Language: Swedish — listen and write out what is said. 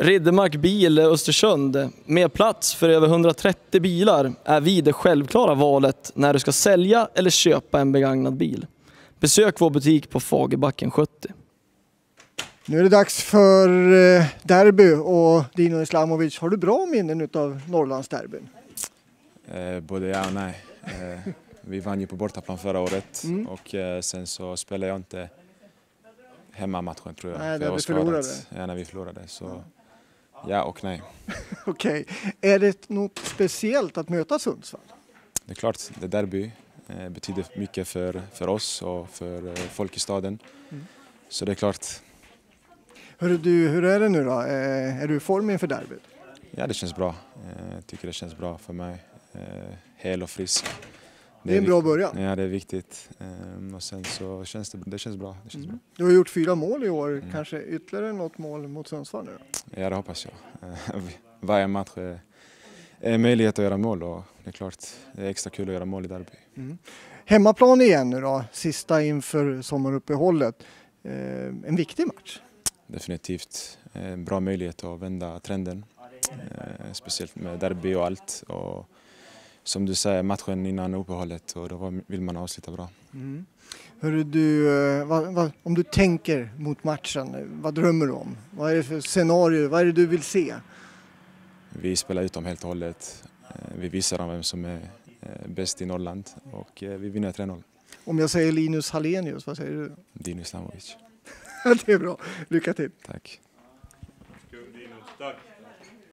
Riddermark Bil Östersund, med plats för över 130 bilar, är vi det självklara valet när du ska sälja eller köpa en begagnad bil. Besök vår butik på Fagerbacken 70. Nu är det dags för derby och Dino Islamovic. Har du bra minnen av Norrlandsderbyn? Både ja och nej. Vi vann ju på bortaplan förra året och sen så spelade jag inte hemmamatchen tror jag. Nej, när vi förlorade. Ja, när vi förlorade. Så ja och nej. Okej. Är det något speciellt att möta Sundsvall? Det är klart, det derby betyder mycket för oss och för folk i staden. Så det är klart. Hörru du, hur är det nu då? Är du i form inför derbyt? Ja, det känns bra. Jag tycker det känns bra för mig. Hel och frisk. Det är en bra början. Ja, det är viktigt. Och sen så känns det känns bra. Bra. Du har gjort 4 mål i år. Kanske ytterligare något mål mot Sundsvall nu då? Ja, det hoppas jag. Varje match är möjlighet att göra mål och det är klart, det är extra kul att göra mål i derby. Hemmaplan igen nu då, sista inför sommaruppehållet. En viktig match. Definitivt en bra möjlighet att vända trenden. Speciellt med derby och allt. Och som du säger, matchen innan uppehållet och då vill man avsluta bra. Hörru du, om du tänker mot matchen, vad drömmer du om? Vad är det för scenario? Vad är det du vill se? Vi spelar ut dem helt och hållet. Vi visar dem vem som är bäst i Norrland och vi vinner 3-0. Om jag säger Linus Hallenius, vad säger du? Dino Islamovic. Det är bra. Lycka till. Tack. Kung Dino, tack.